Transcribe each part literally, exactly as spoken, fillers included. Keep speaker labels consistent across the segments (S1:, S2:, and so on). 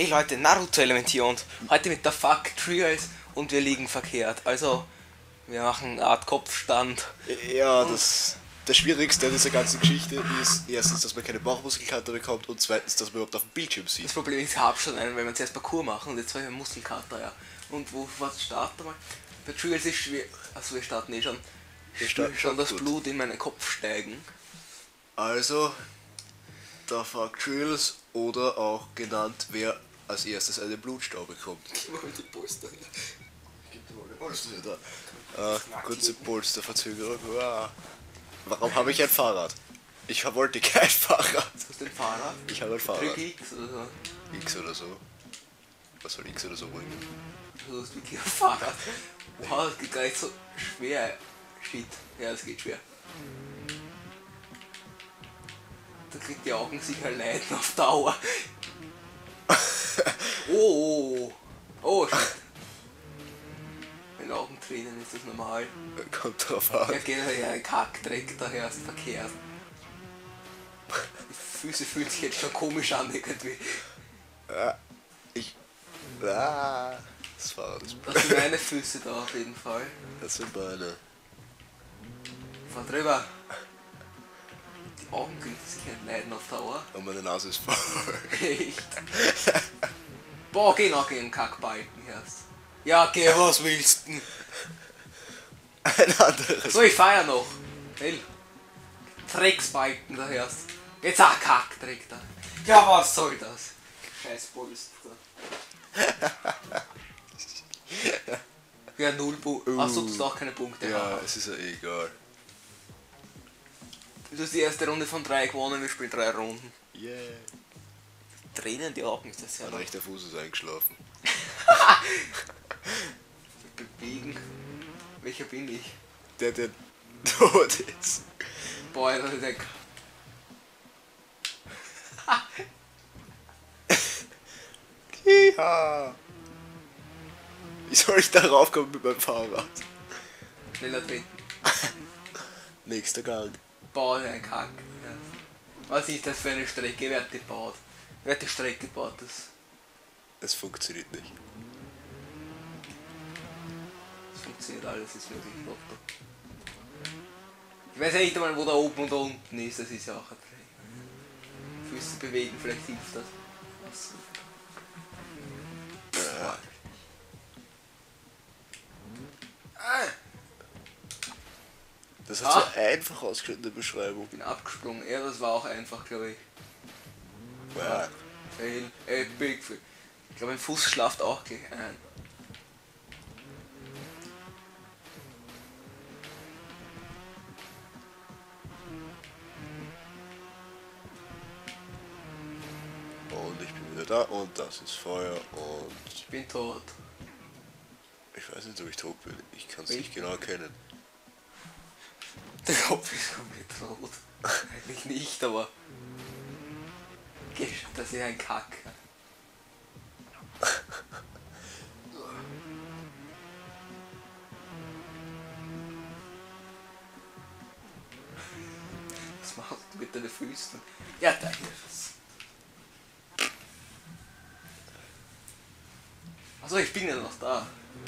S1: Hey Leute, Naruto-Element hier und heute mit der Fuck Trials und wir liegen verkehrt. Also, wir machen eine Art Kopfstand.
S2: Ja, das, das Schwierigste an dieser ganzen Geschichte ist erstens, dass man keine Bauchmuskelkater bekommt und zweitens, dass man überhaupt auf dem Bildschirm
S1: Das
S2: sieht.
S1: Problem ist, ich hab schon einen, wenn wir zuerst Parcours machen und jetzt habe ich einen Muskelkater, ja. Und wo, was starten wir? Bei Trials ist schwer. Achso, wir starten eh schon.
S2: Wir
S1: Ich
S2: starten
S1: spüre schon
S2: schon
S1: das
S2: gut.
S1: Blut in meinen Kopf steigen.
S2: Also, der Fuck Drills oder auch genannt, wer als erstes einen Blutstau bekommt.
S1: Die Polster.
S2: Polster da. Äh, kurze Polsterverzögerung. Wow. Warum habe ich ein Fahrrad? Ich wollte kein Fahrrad.
S1: Hast du ein Fahrrad?
S2: Ich habe ein Fahrrad.
S1: Drück X oder so.
S2: X oder so. Was soll X oder so bringen?
S1: Du hast wirklich ein Fahrrad. Wow, das geht gar nicht so schwer. Shit. Ja, das geht schwer. Da kriegt die Augen sicher leiden auf Dauer. Oh, oh, oh, shit. Wenn Augen tränen, ist das normal.
S2: Kommt drauf
S1: Ja,
S2: an.
S1: generell ein Kackdreck daher ist verkehrt. Die Füße fühlen sich jetzt schon komisch an irgendwie.
S2: Ah, ich. Ah, das Fahrrad ist.
S1: Das sind meine Füße da auf jeden Fall.
S2: Das sind Beine.
S1: Fahr drüber. Die Augen kriegen sicher leiden auf Dauer.
S2: Und meine Nase ist voll.
S1: Echt. Boah, geh noch gegen den Kackbalken erst. Ja, geh, was willst du?
S2: Ein anderes.
S1: So, ich feier noch. Hell. Drecksbalken da erst. Jetzt auch Kackdreck da. Ja, was soll das? Scheiß Polster. Ja, null Punkte. Achso, du hast auch keine Punkte.
S2: Ja,
S1: haben.
S2: es ist ja eh egal.
S1: Du hast die erste Runde von drei gewonnen, wir spielen drei Runden.
S2: Yeah.
S1: Tränen die Augen, ist das ja
S2: Mein
S1: noch.
S2: rechter Fuß ist eingeschlafen.
S1: Bewegen. Welcher bin ich?
S2: Der, der tot ist.
S1: Boah, das ist der.
S2: Ja. Wie soll ich da raufkommen mit meinem Fahrrad?
S1: Schneller treten.
S2: Nächster Gang.
S1: Boah, ein Kack. Ja. Was ist das für eine Strecke? Wer hat die gebaut? Wer hat die Strecke gebaut? Das,
S2: Es funktioniert nicht.
S1: das funktioniert alles, ist möglich. Lotto. Ich weiß ja nicht einmal, wo da oben und da unten ist, das ist ja auch ein Dreck. Füße bewegen, vielleicht hilft das. Was?
S2: Ja.
S1: Ah,
S2: Das hat
S1: Ah.
S2: so einfach ausgeschaut in der Beschreibung.
S1: bin abgesprungen. Ja, das war auch einfach, glaube ich.
S2: Ja.
S1: Fail, epic fail. Ich glaube, mein Fuß schlaft auch gleich ein.
S2: Und ich bin wieder da und das ist Feuer und
S1: Ich bin tot.
S2: ich weiß nicht, ob ich tot bin. Ich kann es
S1: Wie?
S2: nicht genau erkennen.
S1: Der Kopf ist komplett rot. Eigentlich nicht, aber. Geh, das ist ein Kack. Was machst du mit deinen Füßen? Ja, da ist. Achso, ich bin ja noch da.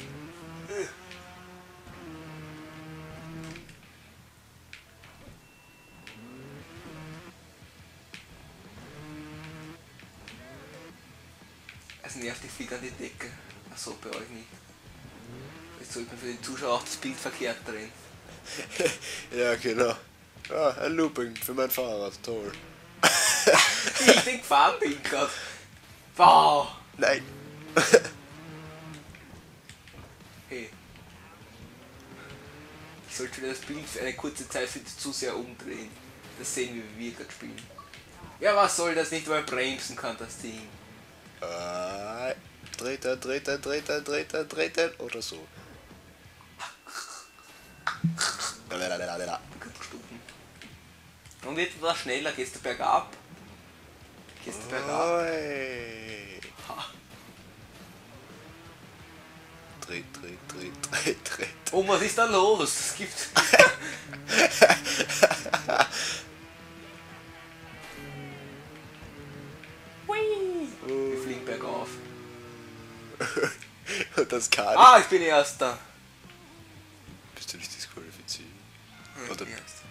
S1: Es nervt, ich fliege an die Decke. Achso, bei euch nicht. Jetzt sollte man für den Zuschauer auch das Bild verkehrt drehen.
S2: Ja, genau. Ah, ein Looping für mein Fahrrad. Toll.
S1: Wie ich den gefahren bin gerade. Wow!
S2: Nein.
S1: Hey. Ich sollte wieder das Bild für eine kurze Zeit für die Zuseher umdrehen. Das sehen wir, wie wir gerade spielen. Ja, was soll das nicht, weil bremsen kann das Ding.
S2: Äh, dreht er, dreht er, dreht er, dreht er, dreht er oder so.
S1: Stufen. Und jetzt war schneller, gehst du bergab? Gehst du bergab?
S2: Oi.
S1: Ha.
S2: Dreht, dreht, dreht, dreht, dreht.
S1: Oh, was ist da los? Es gibt. Hui. Wir fliegen bergauf.
S2: Das kann
S1: Ah, ich bin Erster.
S2: ich. Bist du nicht disqualifiziert?
S1: Ja,
S2: Oder-
S1: ich bin Erster.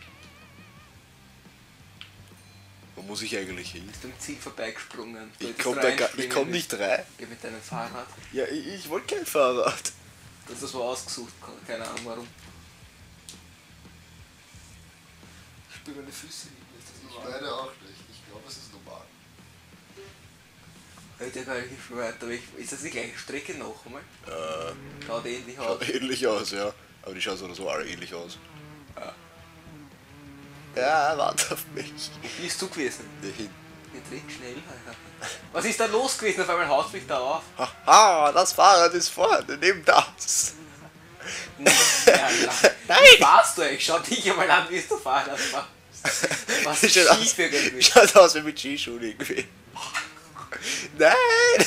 S2: Wo muss ich eigentlich hin?
S1: Bist du im Ziel vorbeigesprungen? Du
S2: Ich
S1: hättest
S2: komm, da gar, ich
S1: reinspringen
S2: komm
S1: müssen.
S2: nicht rein.
S1: Geh mit deinem Fahrrad.
S2: Ja, ich, ich wollte kein Fahrrad.
S1: Du hast das so ausgesucht, keine Ahnung warum. Ich spüre meine Füße nicht, ist das
S2: Ich
S1: normal?
S2: meine auch nicht. Ich glaube, es ist normal.
S1: Heute gar nicht viel weiter, aber ich, ist das die gleiche Strecke noch einmal?
S2: Äh,
S1: Schaut ähnlich aus.
S2: schaut ähnlich aus, ja. Aber die schauen so oder so alle ähnlich aus.
S1: Ja.
S2: Ja, warte auf mich.
S1: Wie bist du gewesen?
S2: Hier hin.
S1: Wir drehen schnell, Alter. Was ist da los gewesen? Auf einmal haut mich da auf.
S2: Haha, das Fahrrad ist vorne, nimm das.
S1: Ja,
S2: Nein!
S1: Wie warst du eigentlich? Schau dich einmal an, wie du Fahrrad machst. Was ist
S2: Schaut aus-
S1: schief irgendwie?
S2: Schaut aus wie mit Skischuhen irgendwie. Nein!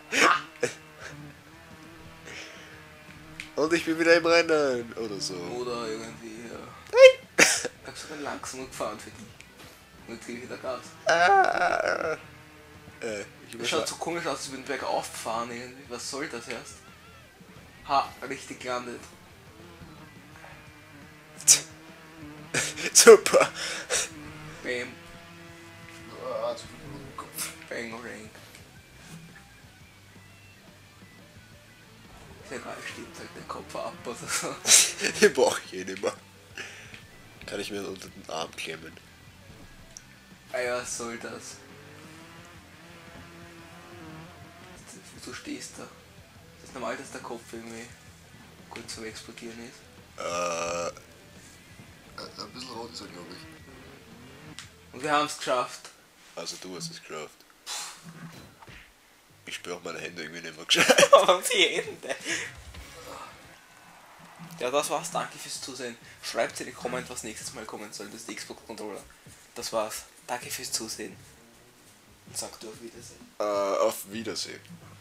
S2: Und ich bin wieder im Rennen oder so.
S1: Oder irgendwie, ja.
S2: Nein!
S1: Ich hab sogar langsam gefahren für dich. Und jetzt gebe ich wieder Gas.
S2: Ah, äh, ich
S1: Das schaut so komisch aus, als würden bergauf fahren irgendwie. Was soll das erst? Ha, richtig gelandet.
S2: Super.
S1: Bam,
S2: Ah, zu viel Blut im Kopf.
S1: bang, ring. Ist egal, stimmt halt der Kopf ab oder so.
S2: Den brauche ich eh nicht mehr. Kann ich mir unter den Arm klemmen.
S1: Ah ja, was soll das? Du stehst da. Ist das normal, dass der Kopf irgendwie kurz zum Explodieren ist?
S2: Äh, ein bisschen rot ist er, glaube ich.
S1: Und wir haben es geschafft.
S2: Also du hast es geschafft. Ich spüre auch meine Hände irgendwie nicht mehr gescheit.
S1: Aber die Hände. Ja, das war's. Danke fürs Zusehen. Schreibt in die Kommentare, was nächstes Mal kommen soll. Das ist die Xbox-Controller. Das war's. Danke fürs Zusehen. Und sagt du auf Wiedersehen.
S2: Äh, auf Wiedersehen.